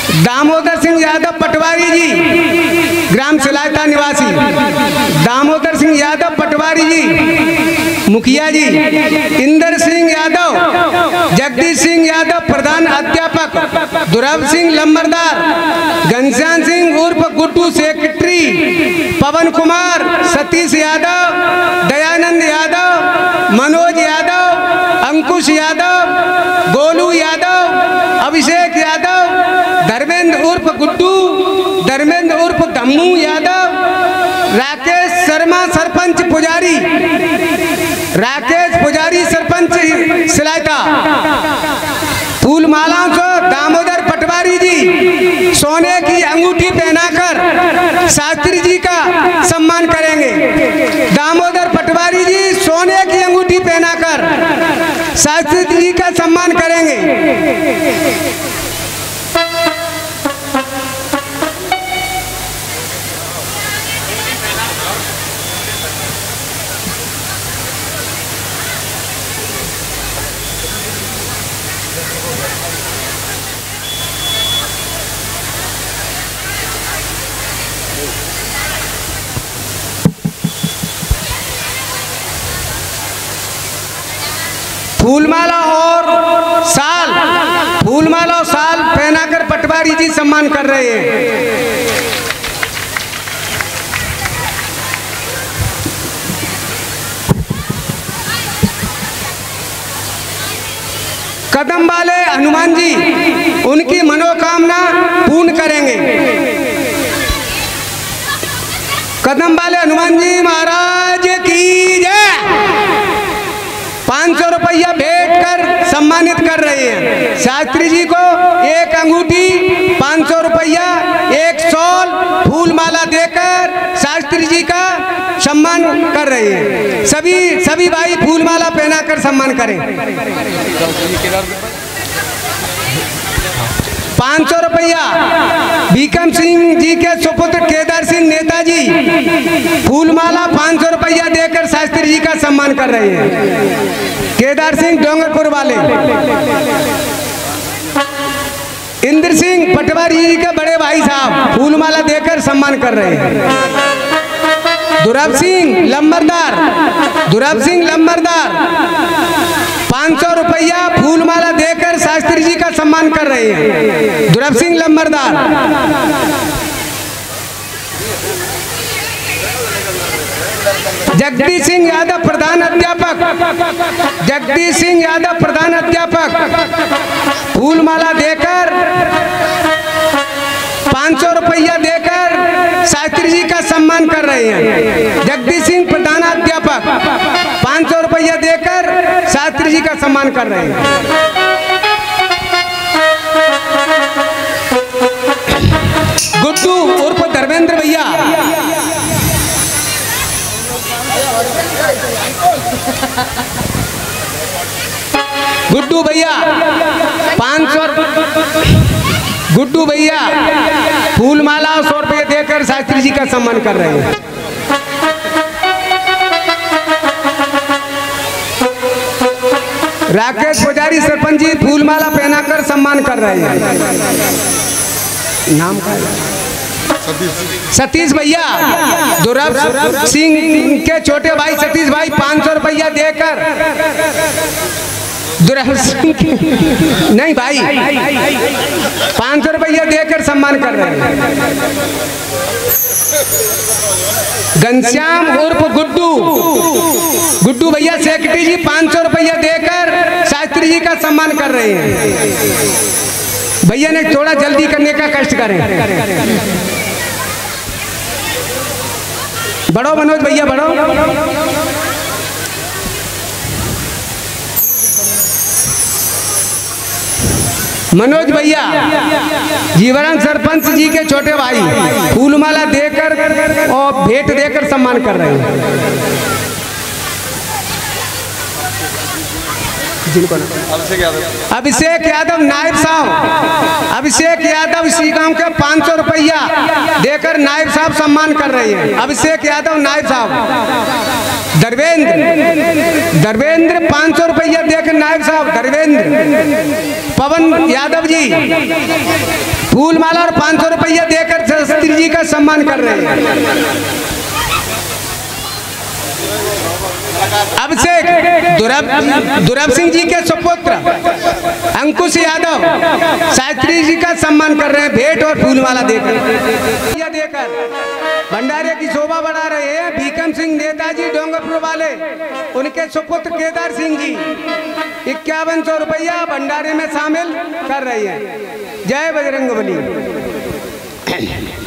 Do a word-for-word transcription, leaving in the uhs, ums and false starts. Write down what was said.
दामोदर सिंह यादव पटवारी जी, ग्राम सिलायता निवासी। दामोदर सिंह यादव पटवारी जी, मुखिया जी। इंद्र सिंह यादव, जगदीश सिंह यादव प्रधान अध्यापक। दुर्लभ सिंह लंबरदार, घनश्याम सिंह उर्फ गुड्डू सेक्रेटरी। पवन कुमार, सतीश यादव, दयानंद यादव, मनोज यादव, अंकुश यादव, गोलू यादव, अभिषेक यादव, धर्मेंद्र उर्फ गुड्डू, धर्मेंद्र उर्फ धम्मू यादव, राकेश शर्मा सरपंच पुजारी, राकेश पुजारी सरपंच सिलायता। फूल मालाओं से दामोदर पटवारी जी सोने की अंगूठी पहनाकर शास्त्री जी का सम्मान करेंगे। दामोदर पटवारी जी सोने की अंगूठी पहनाकर शास्त्री जी का सम्मान करेंगे। फूलमाला और साल, फूलमाला और साल पहनाकर पटवारी जी सम्मान कर रहे हैं। कदम वाले हनुमान जी उनकी मनोकामना पूर्ण करेंगे। कदम वाले हनुमान जी महाराज की जय। पाँच सौ रुपया भेंट कर सम्मानित कर रहे हैं। शास्त्री जी को एक अंगूठी, पाँच सौ रुपया, एक शॉल, फूल माला देकर शास्त्री जी का सम्मान कर रहे हैं। सभी सभी भाई फूल माला पहनाकर सम्मान करें। पाँच सौ रुपया भीकम सिंह जी के सुपुत्र केदार सिंह नेताजी फूलमाला पाँच सौ रुपया देकर शास्त्री जी का सम्मान कर रहे हैं। केदार सिंह डोंगरपुर वाले। इंद्र सिंह पटवारी जी के बड़े भाई साहब फूलमाला देकर सम्मान कर रहे हैं। दुर्लभ सिंह लंबरदार, दुर्लभ सिंह लंबरदार पाँच सौ रुपया फूलमाला देकर शास्त्री जी का सम्मान कर रहे हैं। दुर्लभ सिंह लंबरदार। जगदीश सिंह यादव प्रधान अध्यापक, जगदीश सिंह यादव प्रधान अध्यापक फूलमाला देकर पाँच सौ रुपया देकर शास्त्री जी का सम्मान कर रहे हैं। जगदीश सिंह प्रधान अध्यापक पाँच सौ रुपया देकर शास्त्री जी का सम्मान कर रहे हैं। गुड्डू उर्फ धर्मेंद्र भैया, गुड्डू भैया पाँच सौ, गुड्डू भैया फूलमाला और सौ रुपये देकर शास्त्री जी का सम्मान कर रहे हैं। राकेश पुजारी सरपंच जी फूलमाला पहनाकर सम्मान कर रहे हैं। नाम का सतीश भैया, दुर्लभ सिंह के छोटे भाई सतीश भाई पाँच सौ रुपया देकर दुर्लभ सिंह नहीं भाई पाँच सौ रुपया देकर सम्मान कर रहे हैं। घनश्याम उर्फ गुड्डू, गुड्डू भैया सेक्रेटरी जी पाँच सौ रुपया देकर शास्त्री जी का सम्मान कर रहे हैं। भैया ने थोड़ा जल्दी करने का कष्ट करें। बढ़ो मनोज भैया बढ़ो। मनोज भैया जीवराम सरपंच जी के छोटे भाई फूलमाला देकर और भेंट देकर सम्मान कर रहे हैं। अभिषेक यादव नायब साहब, अभिषेक यादव इसी गांव के पाँच सौ रुपया देकर नायब साहब सम्मान कर रहे हैं। अभिषेक यादव नायब साहब। धर्मेंद्र, धर्मेंद्र पाँच सौ रुपया देकर नायब साहब धर्मेंद्र। पवन यादव जी फूल माला और पाँच सौ रुपया देकर शास्त्री जी का सम्मान कर रहे हैं। अब से दुरब दुरब सिंह जी के सुपुत्र अंकुश यादव शास्त्री जी का सम्मान कर रहे हैं भेंट और फूलमाला देकर यह देकर भंडारे की शोभा बढ़ा रहे हैं। भीकम सिंह नेताजी डोंगरपुर वाले उनके सुपुत्र केदार सिंह जी इक्यावन सौ रुपया भंडारे में शामिल कर रहे हैं। जय बजरंगबली।